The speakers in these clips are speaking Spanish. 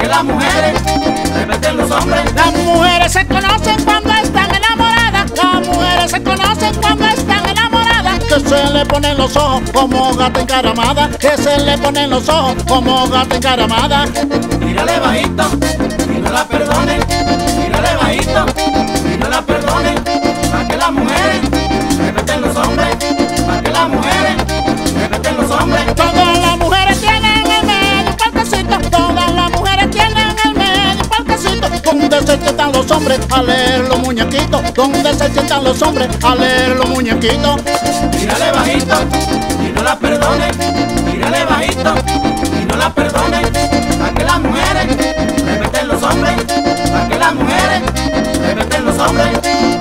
las mujeres respeten los hombres. Las mujeres se conocen cuando están enamoradas. Las mujeres se conocen cuando están enamoradas. Que se le ponen los ojos como gata encaramada. Que se le ponen los ojos como gata encaramada. Tírale bajito y no la perdonen. Tírale bajito y no la perdonen. Pa' que las mujeres respeten los hombres. Pa' que las mujeres respeten los hombres. Todas las mujeres tienen el medio parquecito. Todas las mujeres tienen el medio parquecito. Donde se sientan los hombres a leer los muñequitos. Donde se sientan los hombres a leer los muñequitos. Tírale bajito y no la perdonen. Tírale bajito y no la perdonen. Pa' que las mujeres respeten los hombres. Pa' que las mujeres respeten los hombres.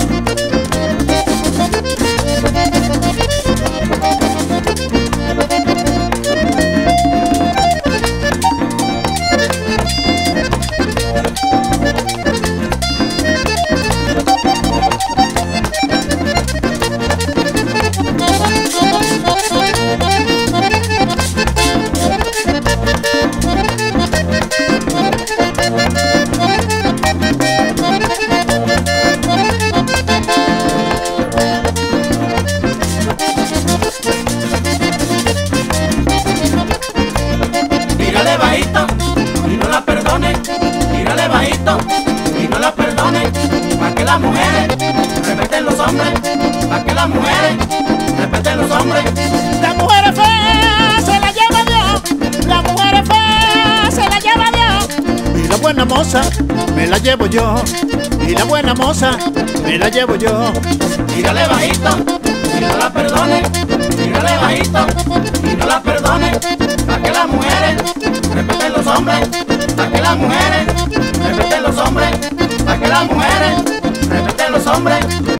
Tírale bajito y no la perdonen. Tírale bajito y no la perdonen. Pa' que las mujeres respeten los hombres. Pa' que las mujeres respeten los hombres. La mujer es fea, se la lleva Dios. La mujer es fea, se la lleva Dios. Y la buena moza, me la llevo yo. Y la buena moza, me la llevo yo. Tírale bajito y no la perdonen. Tírale bajito y no la perdonen. Pa' que las mujeres respeten los hombres. Pa' que las mujeres respeten los hombres. Pa' que las mujeres respeten los hombres.